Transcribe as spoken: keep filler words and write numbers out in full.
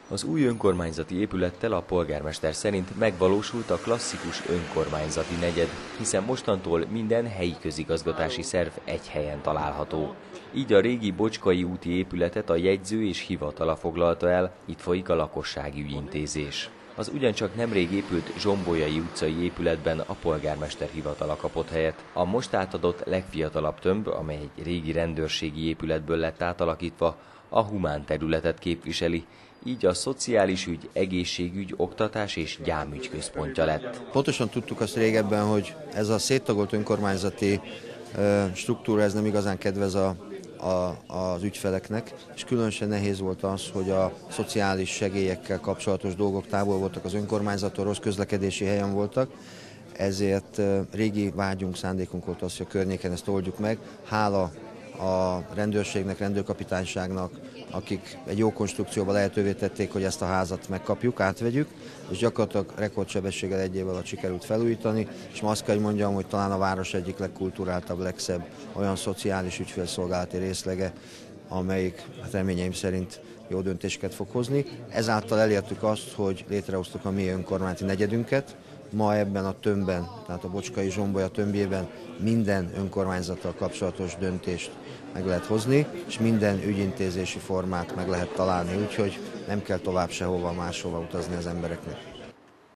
Az új önkormányzati épülettel a polgármester szerint megvalósult a klasszikus önkormányzati negyed, hiszen mostantól minden helyi közigazgatási szerv egy helyen található. Így a régi Bocskai úti épületet a jegyző és hivatala foglalta el, itt folyik a lakossági ügyintézés. Az ugyancsak nemrég épült Zsombolyai utcai épületben a polgármester hivatala kapott helyet. A most átadott legfiatalabb tömb, amely egy régi rendőrségi épületből lett átalakítva, a humán területet képviseli, így a szociális ügy, egészségügy, oktatás és gyámügy központja lett. Pontosan tudtuk azt régebben, hogy ez a széttagolt önkormányzati struktúra ez nem igazán kedvez a, a, az ügyfeleknek, és különösen nehéz volt az, hogy a szociális segélyekkel kapcsolatos dolgok távol voltak az önkormányzattól, rossz közlekedési helyen voltak, ezért régi vágyunk, szándékunk volt az, hogy a környéken ezt oldjuk meg. Hála a rendőrségnek, rendőrkapitányságnak, akik egy jó konstrukcióban lehetővé tették, hogy ezt a házat megkapjuk, átvegyük, és gyakorlatilag rekordsebességgel egy év alatt sikerült felújítani, és ma azt kell, hogy mondjam, hogy talán a város egyik legkulturáltabb, legszebb olyan szociális ügyfélszolgálati részlege, amelyik hát reményeim szerint jó döntéseket fog hozni. Ezáltal elértük azt, hogy létrehoztuk a mi önkormányzati negyedünket. Ma ebben a tömbben, tehát a Bocskai Zsombolya tömbjében minden önkormányzattal kapcsolatos döntést meg lehet hozni, és minden ügyintézési formát meg lehet találni, úgyhogy nem kell tovább sehova máshova utazni az embereknek.